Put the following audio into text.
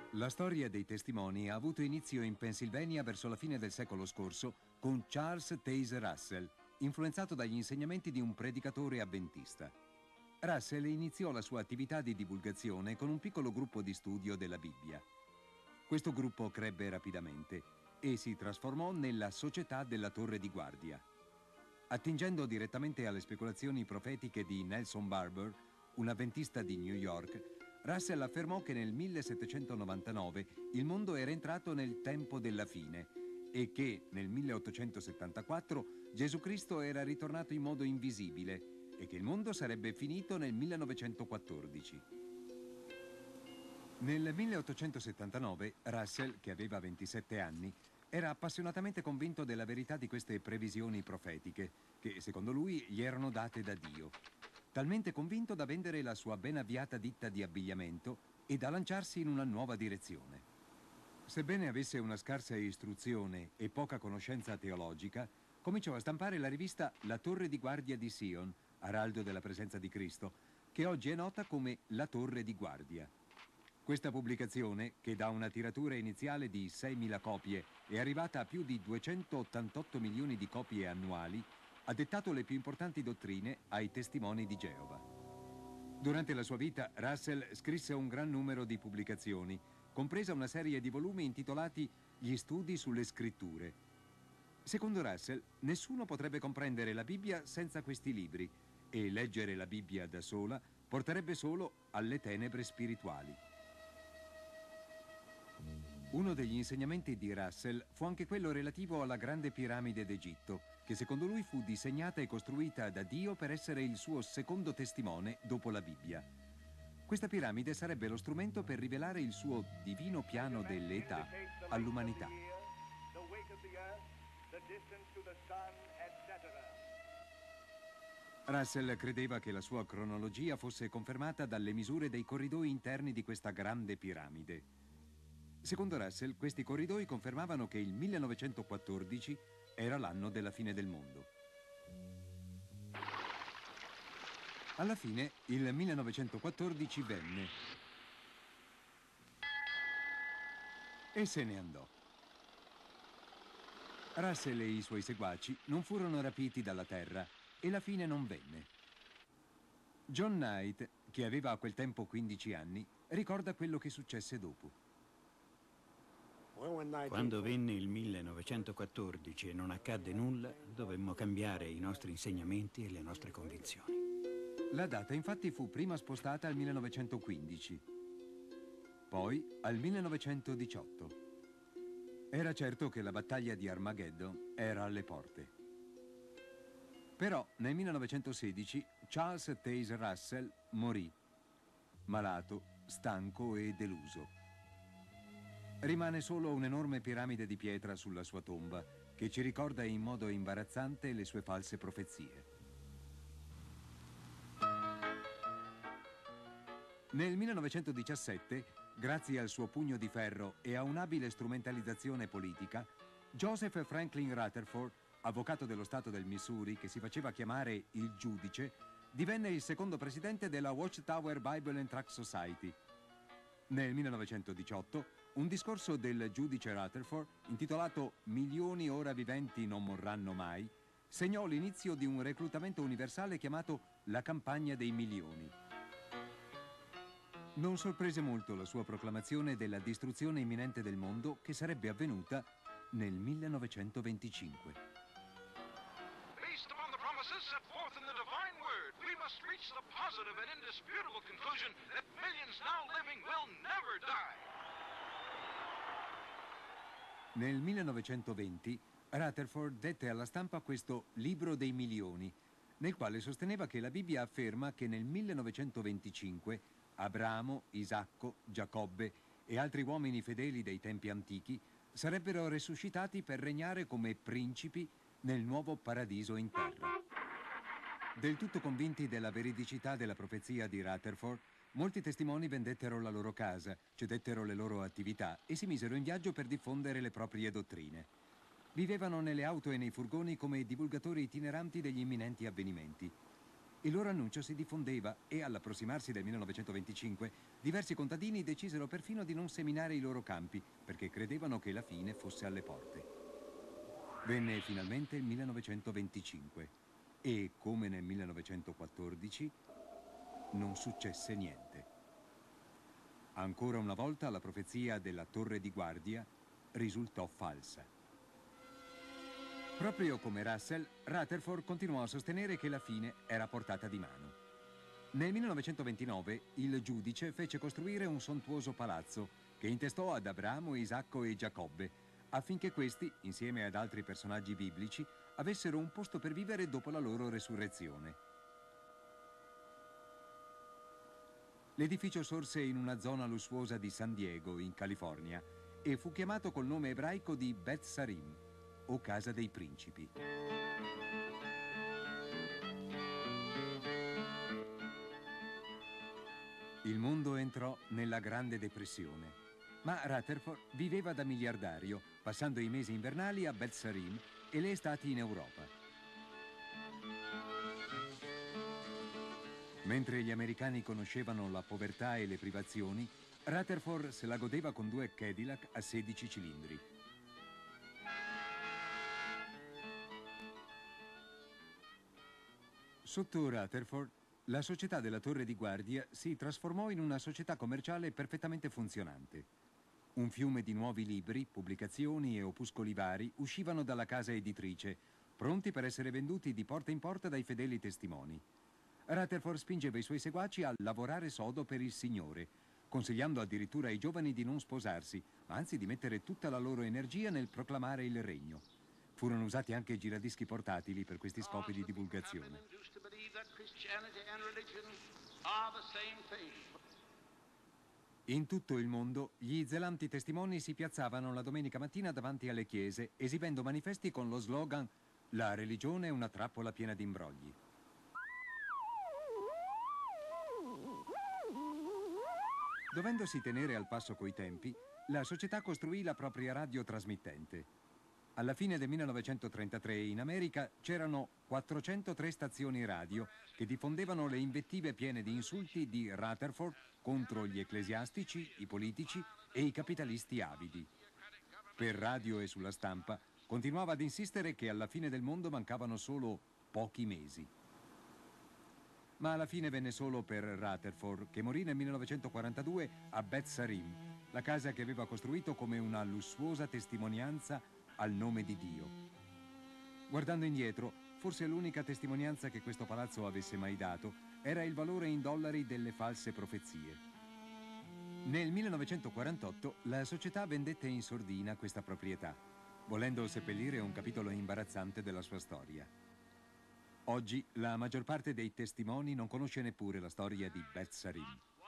La storia dei testimoni ha avuto inizio in Pennsylvania verso la fine del secolo scorso con Charles Taze Russell, influenzato dagli insegnamenti di un predicatore avventista. Russell iniziò la sua attività di divulgazione con un piccolo gruppo di studio della Bibbia. Questo gruppo crebbe rapidamente e si trasformò nella Società della Torre di Guardia. Attingendo direttamente alle speculazioni profetiche di Nelson Barber, un avventista di New York, Russell affermò che nel 1799 il mondo era entrato nel tempo della fine e che nel 1874 Gesù Cristo era ritornato in modo invisibile e che il mondo sarebbe finito nel 1914. Nel 1879 Russell, che aveva 27 anni, era appassionatamente convinto della verità di queste previsioni profetiche, che secondo lui gli erano date da Dio. Talmente convinto da vendere la sua ben avviata ditta di abbigliamento e da lanciarsi in una nuova direzione. Sebbene avesse una scarsa istruzione e poca conoscenza teologica, cominciò a stampare la rivista La Torre di Guardia di Sion, araldo della presenza di Cristo, che oggi è nota come La Torre di Guardia. Questa pubblicazione, che da una tiratura iniziale di 6.000 copie è arrivata a più di 288 milioni di copie annuali, ha dettato le più importanti dottrine ai testimoni di Geova. Durante la sua vita, Russell scrisse un gran numero di pubblicazioni, compresa una serie di volumi intitolati Gli studi sulle scritture. Secondo Russell, nessuno potrebbe comprendere la Bibbia senza questi libri e leggere la Bibbia da sola porterebbe solo alle tenebre spirituali. Uno degli insegnamenti di Russell fu anche quello relativo alla Grande Piramide d'Egitto, che secondo lui fu disegnata e costruita da Dio per essere il suo secondo testimone dopo la Bibbia. Questa piramide sarebbe lo strumento per rivelare il suo divino piano delle età all'umanità. Russell credeva che la sua cronologia fosse confermata dalle misure dei corridoi interni di questa grande piramide. Secondo Russell, questi corridoi confermavano che il 1914 era l'anno della fine del mondo. Alla fine, il 1914 venne e se ne andò. Russell e i suoi seguaci non furono rapiti dalla Terra e la fine non venne. John Knight, che aveva a quel tempo 15 anni, ricorda quello che successe dopo. Quando venne il 1914 e non accadde nulla, dovemmo cambiare i nostri insegnamenti e le nostre convinzioni. La data infatti fu prima spostata al 1915, poi al 1918. Era certo che la battaglia di Armageddon era alle porte. Però nel 1916 Charles Taze Russell morì, malato, stanco e deluso. Rimane solo un'enorme piramide di pietra sulla sua tomba, che ci ricorda in modo imbarazzante le sue false profezie. Nel 1917, grazie al suo pugno di ferro e a un'abile strumentalizzazione politica, Joseph Franklin Rutherford, avvocato dello Stato del Missouri, che si faceva chiamare il Giudice, divenne il secondo presidente della Watchtower Bible and Tract Society. Nel 1918, un discorso del giudice Rutherford, intitolato Milioni ora viventi non morranno mai, segnò l'inizio di un reclutamento universale chiamato la campagna dei milioni. Non sorprese molto la sua proclamazione della distruzione imminente del mondo che sarebbe avvenuta nel 1925. Based upon the promises set forth in the divine word, we must reach the positive and indisputable conclusion that millions now living will never die. Nel 1920 Rutherford dette alla stampa questo Libro dei milioni, nel quale sosteneva che la Bibbia afferma che nel 1925 Abramo, Isacco, Giacobbe e altri uomini fedeli dei tempi antichi sarebbero resuscitati per regnare come principi nel nuovo paradiso in terra. Del tutto convinti della veridicità della profezia di Rutherford, molti testimoni vendettero la loro casa, cedettero le loro attività e si misero in viaggio per diffondere le proprie dottrine. Vivevano nelle auto e nei furgoni come divulgatori itineranti degli imminenti avvenimenti. Il loro annuncio si diffondeva e all'approssimarsi del 1925 diversi contadini decisero perfino di non seminare i loro campi perché credevano che la fine fosse alle porte. Venne finalmente il 1925 e, come nel 1914, non successe niente. Ancora una volta la profezia della torre di guardia risultò falsa. Proprio come Russell, Rutherford continuò a sostenere che la fine era a portata di mano. Nel 1929 il giudice fece costruire un sontuoso palazzo che intestò ad Abramo, Isacco e Giacobbe, affinché questi, insieme ad altri personaggi biblici, avessero un posto per vivere dopo la loro resurrezione. L'edificio sorse in una zona lussuosa di San Diego, in California, e fu chiamato col nome ebraico di Beth Sarim, o Casa dei Principi. Il mondo entrò nella Grande Depressione, ma Rutherford viveva da miliardario, passando i mesi invernali a Beth Sarim e le estati in Europa. Mentre gli americani conoscevano la povertà e le privazioni, Rutherford se la godeva con 2 Cadillac a 16 cilindri. Sotto Rutherford, la società della Torre di Guardia si trasformò in una società commerciale perfettamente funzionante. Un fiume di nuovi libri, pubblicazioni e opuscoli vari uscivano dalla casa editrice, pronti per essere venduti di porta in porta dai fedeli testimoni. Rutherford spingeva i suoi seguaci a lavorare sodo per il Signore, consigliando addirittura ai giovani di non sposarsi, ma anzi di mettere tutta la loro energia nel proclamare il regno. Furono usati anche giradischi portatili per questi scopi di divulgazione. In tutto il mondo, gli zelanti testimoni si piazzavano la domenica mattina davanti alle chiese, esibendo manifesti con lo slogan «La religione è una trappola piena di imbrogli». Dovendosi tenere al passo coi tempi, la società costruì la propria radiotrasmittente. Alla fine del 1933 in America c'erano 403 stazioni radio che diffondevano le invettive piene di insulti di Rutherford contro gli ecclesiastici, i politici e i capitalisti avidi. Per radio e sulla stampa continuava ad insistere che alla fine del mondo mancavano solo pochi mesi. Ma alla fine venne solo per Rutherford, che morì nel 1942 a Beth Sarim, la casa che aveva costruito come una lussuosa testimonianza al nome di Dio. Guardando indietro, forse l'unica testimonianza che questo palazzo avesse mai dato era il valore in dollari delle false profezie. Nel 1948 la società vendette in sordina questa proprietà, volendo seppellire un capitolo imbarazzante della sua storia. Oggi la maggior parte dei testimoni non conosce neppure la storia di Beth Sarim.